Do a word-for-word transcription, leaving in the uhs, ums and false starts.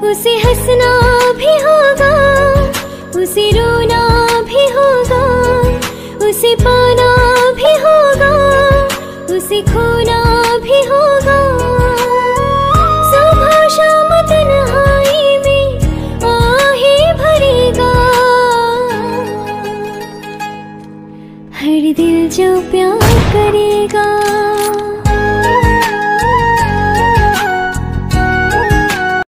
उसे हंसना भी होगा, उसे रोना भी होगा, उसे पाना भी होगा, उसे खोना भी होगा। सुबह शाम तन्हाई में आहें भरेगा, हर दिल जो प्यार करेगा।